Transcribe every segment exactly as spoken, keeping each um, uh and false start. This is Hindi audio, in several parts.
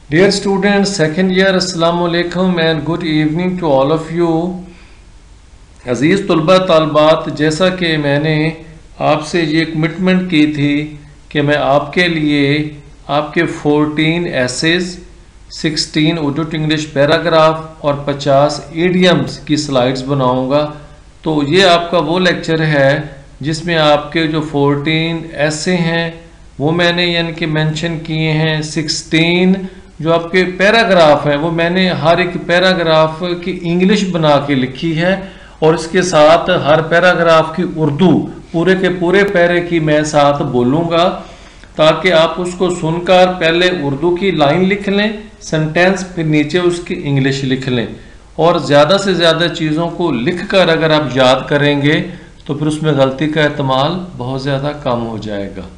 Dear students, second year, Assalamu alaikum and good evening to all of you. अज़ीज़ तलबा तालबात, जैसा कि मैंने आपसे ये कमिटमेंट की थी कि मैं आपके लिए आपके fourteen essays, sixteen Urdu to English paragraph और पचास ईडियम्स की स्लाइड्स बनाऊंगा। तो ये आपका वो लेक्चर है जिसमें आपके जो फोर्टीन ऐसे हैं वो मैंने यानी कि मेंशन किए हैं। सिक्सटीन जो आपके पैराग्राफ हैं वो मैंने हर एक पैराग्राफ की इंग्लिश बना के लिखी है और इसके साथ हर पैराग्राफ की उर्दू पूरे के पूरे पैरे की मैं साथ बोलूँगा, ताकि आप उसको सुनकर पहले उर्दू की लाइन लिख लें, सेंटेंस, फिर नीचे उसकी इंग्लिश लिख लें। और ज़्यादा से ज़्यादा चीज़ों को लिखकर अगर आप याद करेंगे तो फिर उसमें गलती का एहतमाल बहुत ज़्यादा कम हो जाएगा।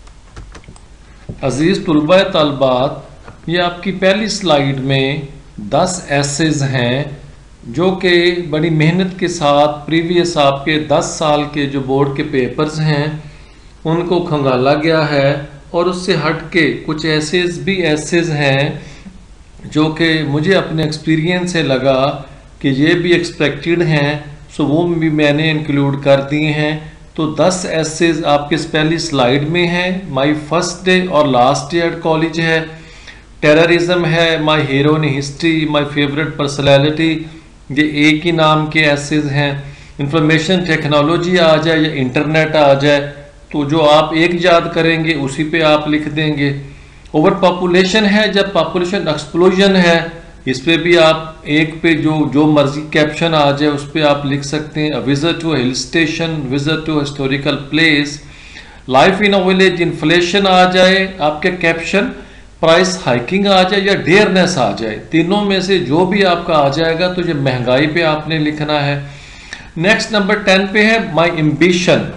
अज़ीज़ तलबा तलबात, ये आपकी पहली स्लाइड में दस एसेज हैं जो कि बड़ी मेहनत के साथ प्रीवियस आपके दस साल के जो बोर्ड के पेपर्स हैं उनको खंगाला गया है, और उससे हट के कुछ एसेज भी एसेज हैं जो कि मुझे अपने एक्सपीरियंस से लगा कि ये भी एक्सपेक्टेड हैं, सो वो भी मैंने इंक्लूड कर दिए हैं। तो दस एसेज आपके पहली स्लाइड में हैं। माय फर्स्ट डे और लास्ट डे एट कॉलेज है, टेररिज्म है, my hero in history, my favourite personality, ये एक ही नाम के एसेज हैं। इंफॉर्मेशन टेक्नोलॉजी आ जाए या इंटरनेट आ जाए तो जो आप एक याद करेंगे उसी पे आप लिख देंगे। ओवर पॉपुलेशन है, जब पॉपुलेशन एक्सप्लोजन है इस पे भी आप एक पे जो जो मर्जी कैप्शन आ जाए उस पर आप लिख सकते हैं। Visit to hill station, visit to historical place, life in a village, inflation आ जाए आपके कैप्शन, प्राइस हाइकिंग आ जाए या डेयरनेस आ जाए, तीनों में से जो भी आपका आ जाएगा तो ये महंगाई पे आपने लिखना है। नेक्स्ट नंबर टेन पे है my ambition,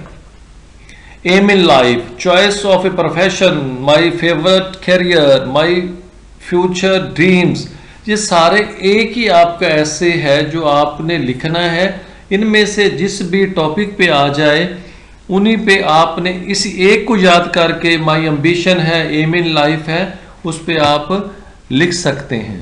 aim in life, choice of a profession, my favourite career, my future dreams. ये सारे एक ही आपका ऐसे है जो आपने लिखना है। इनमें से जिस भी टॉपिक पे आ जाए उन्हीं पे आपने इसी एक को याद करके माय एम्बिशन है, एम इन लाइफ है, उस पे आप लिख सकते हैं।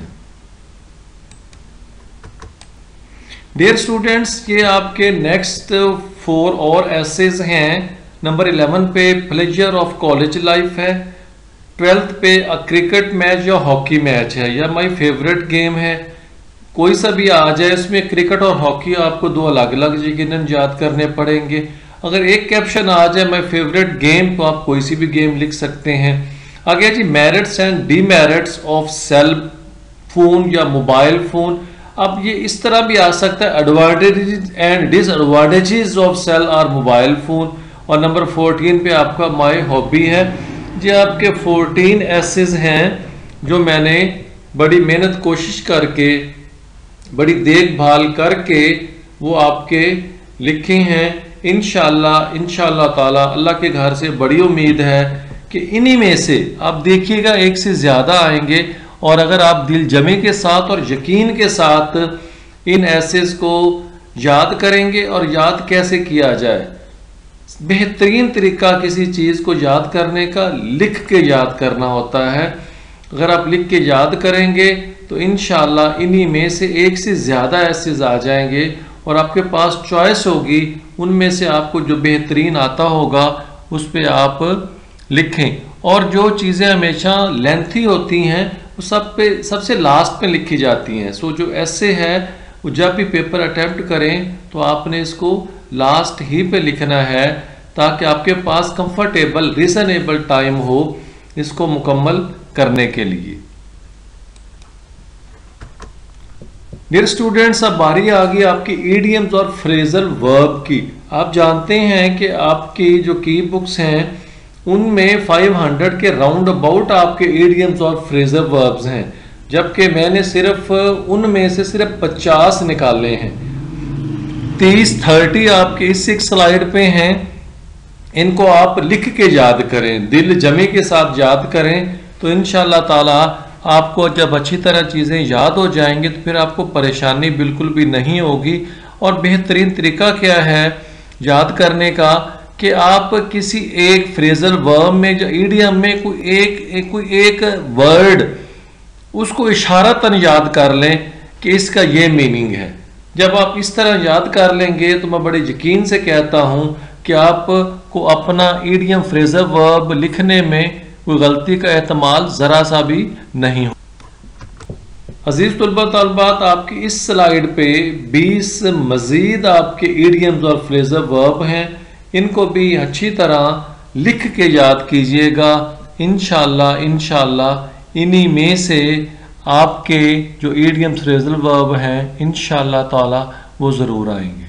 डियर स्टूडेंट्स, ये आपके नेक्स्ट फोर और एसेज हैं। नंबर इलेवन पे प्लेजर ऑफ कॉलेज लाइफ है, ट्वेल्थ पे अ क्रिकेट मैच या हॉकी मैच है, या माय फेवरेट गेम है। कोई सा भी आ जाए इसमें, क्रिकेट और हॉकी आपको दो अलग अलग यकीनन याद करने पड़ेंगे। अगर एक कैप्शन आ जाए माय फेवरेट गेम तो आप कोई सी भी गेम लिख सकते हैं। आगे जी merits and demerits of cell phone या मोबाइल फोन। अब ये इस तरह भी आ सकता है, advantages and disadvantages of cell और मोबाइल फोन। और नंबर फोर्टीन पे आपका माय हॉबी है। ये आपके फोर्टीन एसेज हैं जो मैंने बड़ी मेहनत कोशिश करके, बड़ी देखभाल करके वो आपके लिखे हैं। इंशाल्लाह इंशाल्लाह ताला अल्लाह के घर से बड़ी उम्मीद है कि इन्हीं में से आप देखिएगा एक से ज़्यादा आएंगे, और अगर आप दिल जमे के साथ और यकीन के साथ इन एसेज को याद करेंगे, और याद कैसे किया जाए, बेहतरीन तरीका किसी चीज़ को याद करने का लिख के याद करना होता है। अगर आप लिख के याद करेंगे तो इंशाल्लाह इन्हीं में से एक से ज़्यादा एसेज आ जाएंगे और आपके पास चॉइस होगी, उनमें से आपको जो बेहतरीन आता होगा उस पर आप लिखें। और जो चीज़ें हमेशा लेंथी होती हैं वो सब पे सबसे लास्ट में लिखी जाती हैं। सो जो ऐसे है वो जब भी पेपर अटेम्प्ट करें तो आपने इसको लास्ट ही पे लिखना है, ताकि आपके पास कंफर्टेबल रीजनेबल टाइम हो इसको मुकम्मल करने के लिए। डियर स्टूडेंट्स, अब बारी आ गई आपकी ईडियम्स और फ्रेजल वर्ब की। आप जानते हैं कि आपकी जो की बुक्स हैं उनमें पाँच सौ के राउंड अबाउट आपके ईडियम्स और फ्रेजल वर्ब्स हैं, जबकि मैंने सिर्फ उनमें से सिर्फ पचास निकाले हैं। तीस थर्टी आपके इस एक स्लाइड पे हैं। इनको आप लिख के याद करें, दिल जमे के साथ याद करें, तो इंशाल्लाह ताला आपको जब अच्छी तरह चीज़ें याद हो जाएंगी तो फिर आपको परेशानी बिल्कुल भी नहीं होगी। और बेहतरीन तरीका क्या है याद करने का कि आप किसी एक फ्रेजल वर्ब में या ईडियम में कोई एक, एक कोई एक वर्ड उसको इशारतन याद कर लें कि इसका ये मीनिंग है। जब आप इस तरह याद कर लेंगे तो मैं बड़े यकीन से कहता हूं कि आपको अपना ईडियम फ्रेजल वर्ब लिखने में कोई गलती का एहतमाल ज़रा सा भी नहीं हो। अजीज तलबा तलबात, आपकी इस स्लाइड पे बीस मजीद आपके ईडियम्स और फ्रेजल वर्ब हैं, इनको भी अच्छी तरह लिख के याद कीजिएगा। इंशाअल्लाह इंशाअल्लाह इन्हीं में से आपके जो ईडियम फ्रेजल वर्ब हैं इंशाअल्लाह ताला वो ज़रूर आएंगे।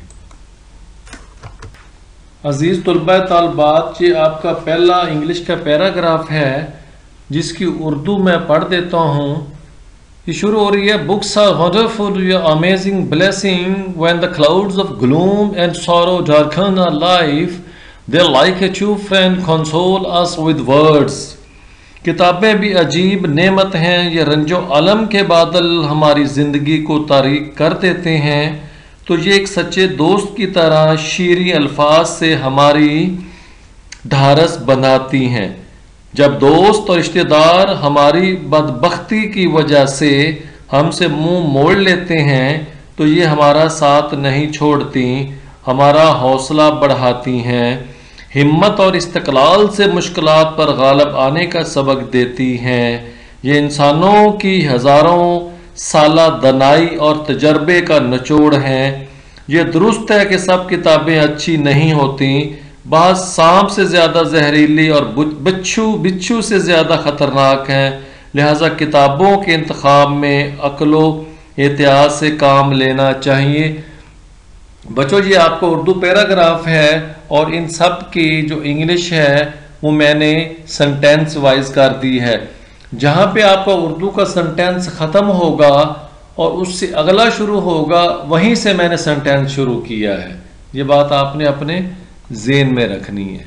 अजीज़ तलबा तलबात, ये आपका पहला इंग्लिश का पैराग्राफ है जिसकी उर्दू मैं पढ़ देता हूँ। ये शुरू हो रही है, books are wonderful, your amazing blessing, when the clouds of gloom and sorrow darken our life, they like a true friend console us with words. किताबें भी अजीब नेमत हैं, ये रंजो अलम के बादल हमारी ज़िंदगी को तारीक कर देते हैं, तो ये एक सच्चे दोस्त की तरह शीरी अल्फाज से हमारी ढारस बनाती हैं। जब दोस्त और रिश्तेदार हमारी बदबख्ती की वजह से हमसे मुंह मोड़ लेते हैं तो ये हमारा साथ नहीं छोड़ती, हमारा हौसला बढ़ाती हैं, हिम्मत और इस्तक़लाल से मुश्किलात पर गालिब आने का सबक देती हैं। ये इंसानों की हज़ारों साला दनाई और तजर्बे का निचोड़ हैं। ये दुरुस्त है कि सब किताबें अच्छी नहीं होती, बाज़ सांप से ज़्यादा जहरीली और बिच्छू बिच्छू से ज़्यादा ख़तरनाक हैं, लिहाजा किताबों के इंतखाब में अक्लो एहतियात से काम लेना चाहिए। बच्चों, ये आपको उर्दू पैराग्राफ है और इन सब की जो इंग्लिश है वो मैंने सेंटेंस वाइज कर दी है। जहाँ पे आपका उर्दू का सेंटेंस ख़त्म होगा और उससे अगला शुरू होगा, वहीं से मैंने सेंटेंस शुरू किया है। ये बात आपने अपने ज़हन में रखनी है।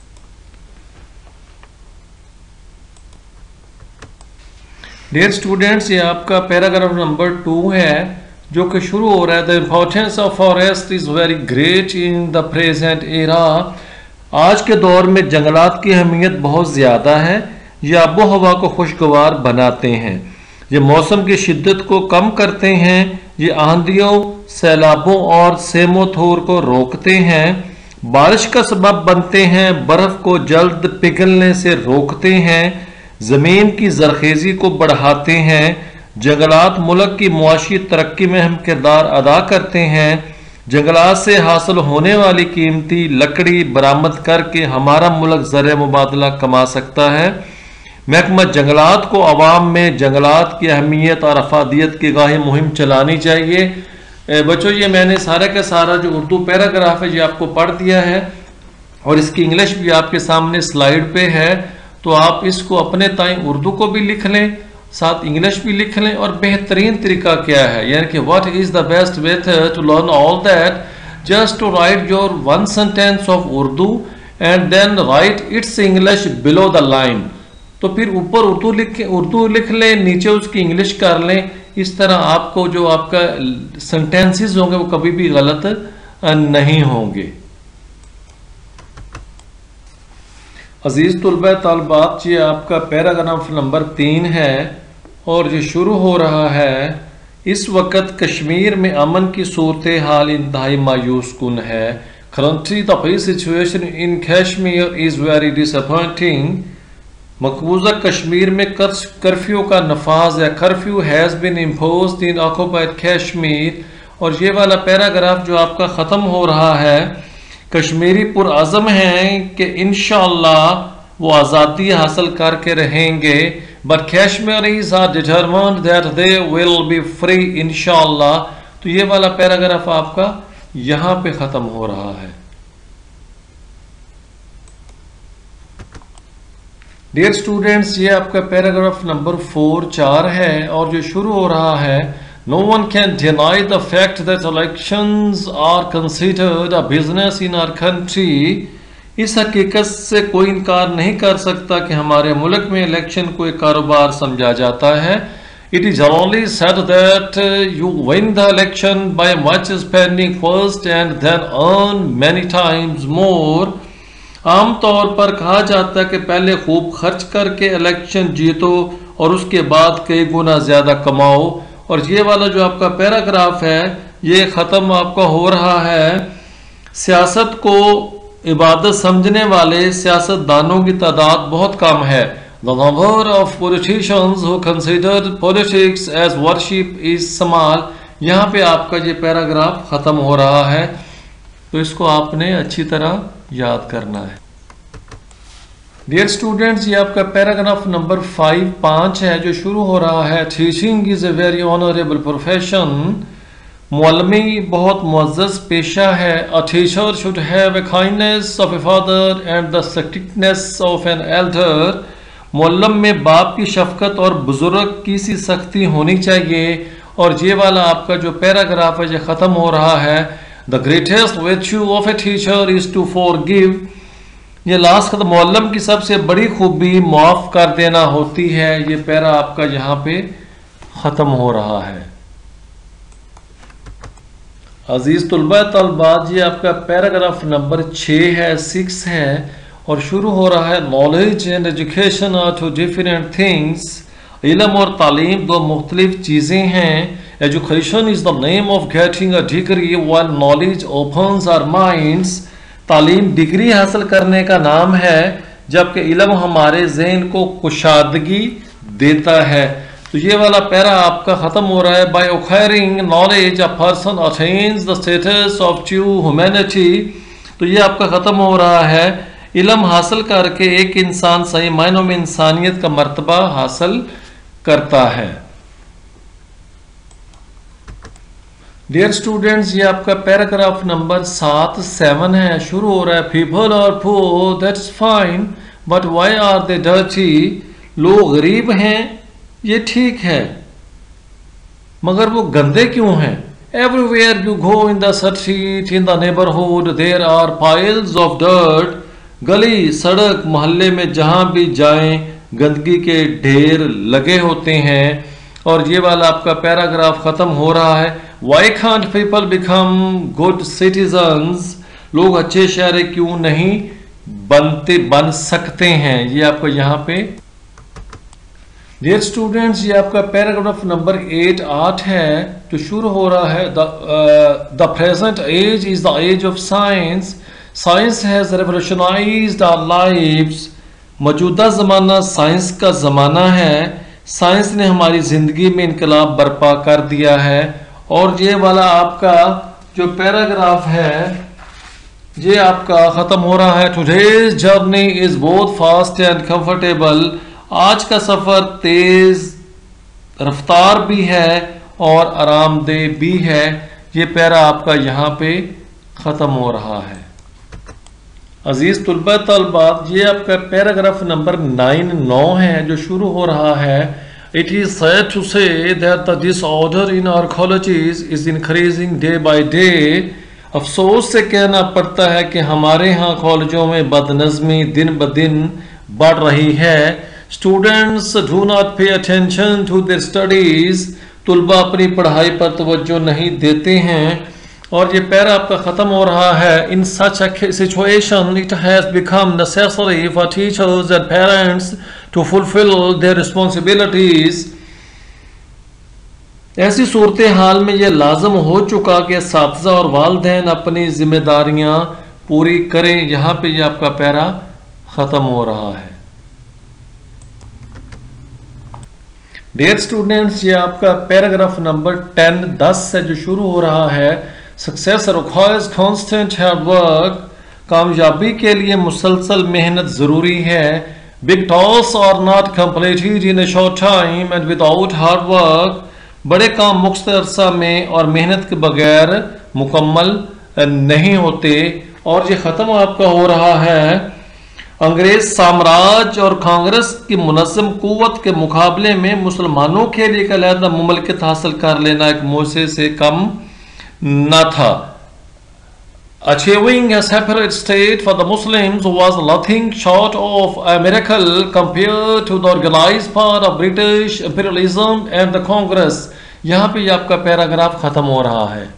डियर स्टूडेंट्स, ये आपका पैराग्राफ नंबर टू है जो कि शुरू हो रहा है, the importance of forest is very great in the present era. आज के दौर में जंगलात की अहमियत बहुत ज़्यादा है, ये आबो हवा को खुशगवार बनाते हैं, ये मौसम की शिद्दत को कम करते हैं, ये आंधियों, सैलाबों और सेमोथोर को रोकते हैं, बारिश का सबब बनते हैं, बर्फ को जल्द पिघलने से रोकते हैं, ज़मीन की जरखेज़ी को बढ़ाते हैं, जंगलात मुल्क की मुआशी तरक्की में अहम किरदार अदा करते हैं, जंगलात से हासिल होने वाली कीमती लकड़ी बरामद करके हमारा मुल्क ज़र मुबादला कमा सकता है। महकमा जंगलात को अवाम में जंगलात की अहमियत और अफादियत की गाही मुहिम चलानी चाहिए। बच्चों, ये मैंने सारा का सारा जो उर्दू पैराग्राफ है ये आपको पढ़ दिया है और इसकी इंग्लिश भी आपके सामने स्लाइड पे है, तो आप इसको अपने ताई उर्दू को भी लिख लें, साथ इंग्लिश भी लिख लें। और बेहतरीन तरीका क्या है, यानी कि what is the best method to learn all that, just to write your one sentence of Urdu and then write its English below the line. तो फिर ऊपर उर्दू लिख उर्दू लिख लें, नीचे उसकी इंग्लिश कर लें। इस तरह आपको जो आपका सेंटेंसेस होंगे वो कभी भी गलत नहीं होंगे। अजीज तलबा तलबात, ये आपका पैराग्राफ नंबर तीन है और जो शुरू हो रहा है, इस वक्त कश्मीर में अमन की सूरत हाल इंतहाई मायूस कुन है। Currently the peace situation in Kashmir is very disappointing. मकबूजा कश्मीर में कर्फ्यू का नफाज है, curfew has been imposed in occupied Kashmir. और ये वाला पैराग्राफ जो आपका ख़त्म हो रहा है, कश्मीरी पुरअज़म हैं कि इंशाअल्लाह वो आज़ादी हासिल करके रहेंगे, but Kashmiris are determined that they will be free इंशाअल्लाह। तो ये वाला पैराग्राफ आपका यहाँ पे ख़त्म हो रहा है। डियर स्टूडेंट्स, ये आपका पैराग्राफ नंबर फोर चार है और जो शुरू हो रहा है, no one can deny the fact that elections are considered a business in our country. इस हकीकत से कोई इनकार नहीं कर सकता कि हमारे मुल्क में इलेक्शन को एक कारोबार समझा जाता है। It is only said that you win the election by much spending first and then earn many times more. आमतौर पर कहा जाता है कि पहले खूब खर्च करके इलेक्शन जीतो और उसके बाद कई गुना ज़्यादा कमाओ। और ये वाला जो आपका पैराग्राफ है ये ख़त्म आपका हो रहा है, सियासत को इबादत समझने वाले सियासतदानों की तादाद बहुत कम है। The number of politicians who consider politics as worship is small। यहाँ पे आपका ये पैराग्राफ ख़त्म हो रहा है, तो इसको आपने अच्छी तरह याद करना है। डियर स्टूडेंट्स, ये आपका पैराग्राफ नंबर फाइव पाँच है जो शुरू हो रहा है, teaching is a very honourable profession. मुअल्लिमी बहुत मुअज़्ज़ज़ पेशा है। A teacher should have a kindness of a father and the strictness of an elder. मुअल्लिम में बाप की शफकत और बुजुर्ग की सी सख्ती होनी चाहिए। और ये वाला आपका जो पैराग्राफ है ये ख़त्म हो रहा है, the greatest virtue of a teacher is to forgive. ये लास्ट का मुअल्लिम की सबसे बड़ी खूबी माफ़ कर देना होती है। ये पैरा आपका यहाँ पे ख़त्म हो रहा है। अजीज़ तुलबा तलबात, ये आपका पैराग्राफ नंबर छः है, सिक्स है और शुरू हो रहा है, knowledge and education are two different things. इल्म और तालीम दो मुख्तलिफ चीज़ें हैं। Education is the name of getting a degree while knowledge opens our minds. तालीम डिग्री हासिल करने का नाम है, जबकि इल्म हमारे जहन को कुशादगी देता है। तो ये वाला पैरा आपका ख़त्म हो रहा है, by acquiring knowledge a person attains the status of true humanity. तो ये आपका ख़त्म हो रहा है, इल्म हासिल करके एक इंसान सही मायनों में इंसानियत का मर्तबा हासिल करता है। डियर स्टूडेंट्स, ये आपका पैराग्राफ नंबर सात सेवन है, शुरू हो रहा है, people are poor that's fine but why are they dirty. लोग गरीब हैं ये ठीक है, मगर वो गंदे क्यों हैं। Everywhere you go in the street in the neighbourhood there are piles of dirt. गली सड़क मोहल्ले में जहां भी जाएं गंदगी के ढेर लगे होते हैं। और ये वाला आपका पैराग्राफ ख़त्म हो रहा है, why can't people become good citizens. लोग अच्छे शहरी क्यों नहीं बनते बन सकते हैं। ये आपको यहाँ पे डियर स्टूडेंट्स, ये आपका पैराग्राफ नंबर एट आठ है जो शुरू हो रहा है, the present age is the age of science. Science has revolutionised our lives. मौजूदा ज़माना साइंस का ज़माना है। साइंस ने हमारी ज़िंदगी में इनकलाब बर्पा कर दिया है। और ये वाला आपका जो पैराग्राफ है ये आपका ख़त्म हो रहा है, today's journey is both fast and comfortable. आज का सफ़र तेज़ रफ्तार भी है और आरामदेह भी है। ये पैरा आपका यहाँ पे ख़त्म हो रहा है। अजीज़ तुलबा तलबात, ये आपका पैराग्राफ नंबर नाइन नौ है जो शुरू हो रहा है, it is sad to say that the disorder in our colleges is increasing day by day. अफसोस से कहना पड़ता है कि हमारे यहाँ कॉलेजों में बदनज़मी दिन ब दिन बढ़ रही है। Students do not pay attention to their studies. तुलबा अपनी पढ़ाई पर तवज्जो नहीं देते हैं। और ये पैरा आपका ख़त्म हो रहा है, in such a situation it has become necessary for teachers and parents to fulfil their responsibilities. ऐसी सूरत हाल में यह लाजम हो चुका कि असातिज़ा और वालिदैन अपनी जिम्मेदारियां पूरी करें। यहाँ पे ये आपका पैरा ख़त्म हो रहा है। डियर स्टूडेंट्स, ये आपका पैराग्राफ नंबर टेन दस से जो शुरू हो रहा है, success requires constant hard work. कामयाबी के लिए मुसलसल मेहनत ज़रूरी है। Big tasks are not completed in a short time and without hard work. बड़े काम मुख्तर अरसा में और मेहनत के बगैर मुकम्मल नहीं होते। और ये ख़त्म आपका हो रहा है, अंग्रेज साम्राज्य और कांग्रेस की मुनज़्ज़म कुव्वत के मुकाबले में मुसलमानों के लिए अलहदा मुमलकत हासिल कर लेना एक मोसे से कम न था। Achieving a separate state for the Muslims was nothing short of a miracle compared to the organized part of British imperialism and the Congress। यहाँ पे आपका पैराग्राफ ख़त्म हो रहा है।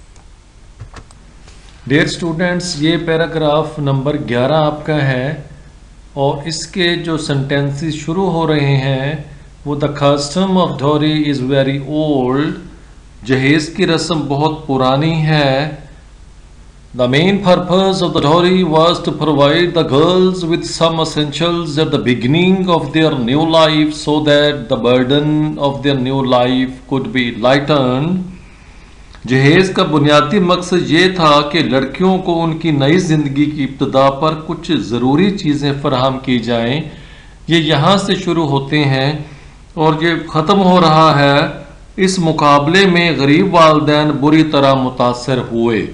डियर स्टूडेंट्स, ये पैराग्राफ नंबर ग्यारह आपका है और इसके जो सेंटेंसेस शुरू हो रहे हैं वो the custom of dowry is very old, जहेज की रस्म बहुत पुरानी है। The main purpose of the dowry was to provide the girls with some essentials at the beginning of their new life so that the burden of their new life could be lightened. जहेज का बुनियादी मकसद ये था कि लड़कियों को उनकी नई जिंदगी की इब्तिदा पर कुछ ज़रूरी चीज़ें फराहम की जाएं। ये यहाँ से शुरू होते हैं और ये ख़त्म हो रहा है। इस मुकाबले में गरीब वालिदैन बुरी तरह मुतासर हुए।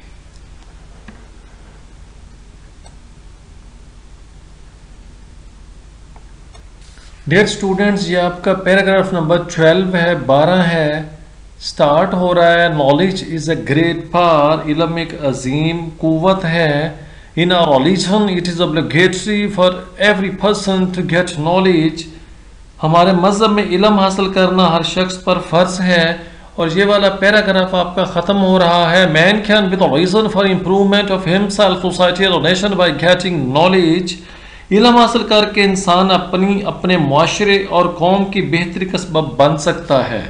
डियर स्टूडेंट्स, ये आपका पैराग्राफ नंबर ट्वेल्व है, बारह है, स्टार्ट हो रहा है। Knowledge is a great power, इल्म एक अजीम कुव्वत है। In our religion it is obligatory for every person to get knowledge, हमारे मज़हब में इल्म हासिल करना हर शख्स पर फ़र्ज है। और ये वाला पैराग्राफ आपका ख़त्म हो रहा है। Man can be the reason for improvement of himself, society और नेशन बाय गेटिंग नॉलेज। इल्म हासिल करके इंसान अपनी अपने मुआशरे और कौम की बेहतरी का सबब बन सकता है।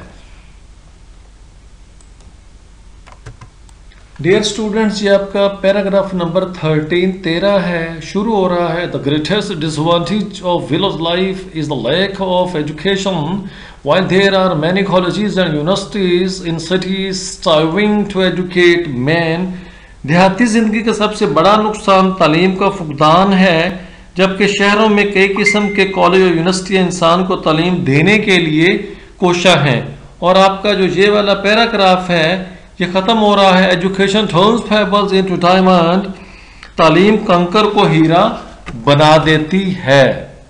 डियर स्टूडेंट्स, ये आपका पैराग्राफ नंबर थर्टीन तेरह है, शुरू हो रहा है। The greatest disadvantage of village life is the lack of education, while there are many colleges and universities in cities striving to educate men. देहाती जिंदगी का सबसे बड़ा नुकसान तालीम का फुकदान है, जबकि शहरों में कई किस्म के कॉलेज और यूनिवर्सिटी इंसान को तालीम देने के लिए कोशा हैं। और आपका जो ये वाला पैराग्राफ है ये ख़त्म हो रहा है। Education turns pebbles into diamond, तालीम कंकर को हीरा बना देती है।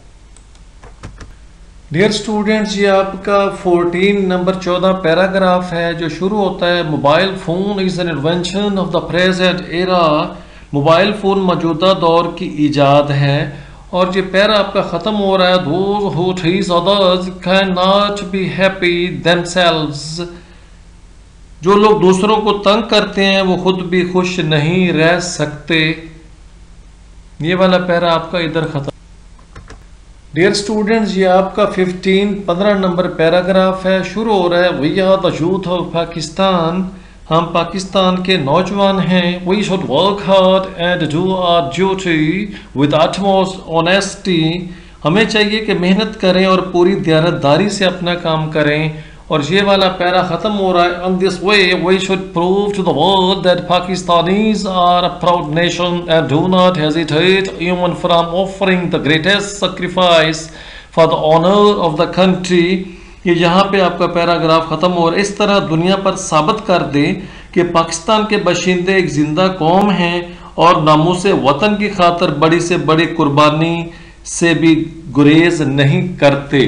डियर स्टूडेंट्स, ये आपका फोर्टीन नंबर चौदह पैराग्राफ है जो शुरू होता है। Mobile phone is an invention of the present era, mobile phone मौजूदा दौर की ईजाद है। और ये पैरा आपका ख़त्म हो रहा है। Those who tease others can not be happy themselves, जो लोग दूसरों को तंग करते हैं वो खुद भी खुश नहीं रह सकते। ये वाला पैरा आपका इधर ख़त्म। डियर स्टूडेंट्स, ये आपका फिफ्टीन पंद्रह नंबर पैराग्राफ है, शुरू हो रहा है। We are the youth of Pakistan, हम पाकिस्तान के नौजवान हैं। We should work hard and do our duty with utmost honesty, हमें चाहिए कि मेहनत करें और पूरी दयानतदारी से अपना काम करें। और ये वाला पैरा ख़त्म हो रहा है। On this way we should prove to the world that Pakistanis are a proud nation and do not hesitate even from offering the greatest sacrifice for the honour of the country. ये यहाँ पे आपका पैराग्राफ ख़त्म हो रहा है। इस तरह दुनिया पर साबित कर दे कि पाकिस्तान के बाशिंदे एक जिंदा कौम हैं और नामूसे वतन की खातर बड़ी से बड़ी कुर्बानी से भी गुरेज नहीं करते।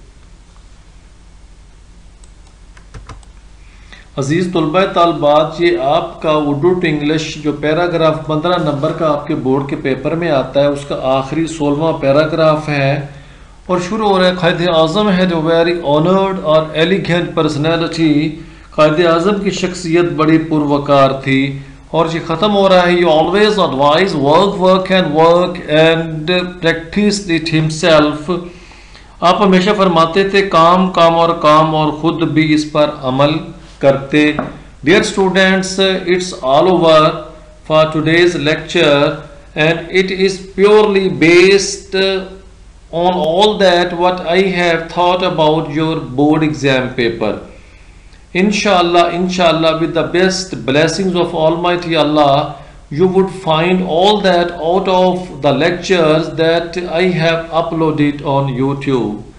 अजीज़ तलबा तालबात, ये आपका उर्दू टू इंग्लिश जो पैराग्राफ पंद्रह नंबर का आपके बोर्ड के पेपर में आता है उसका आखिरी सोलवा पैराग्राफ है और शुरू हो रहा है। Quaid Azam had a very honoured और एलिगेंट पर्सनैलिटी, कायद आज़म की शख्सियत बड़ी पुरवकार थी। और ये ख़त्म हो रहा है। You always advise work work and work and practise it himself, आप हमेशा फरमाते थे काम काम और काम और ख़ुद भी इस पर अमल करते। Dear students, it's all over for today's lecture and it is purely based on all that what I have thought about your board exam paper. इंशाअल्लाह इंशाअल्लाह with the best blessings of Almighty Allah you would find all that out of the lectures that I have uploaded on YouTube.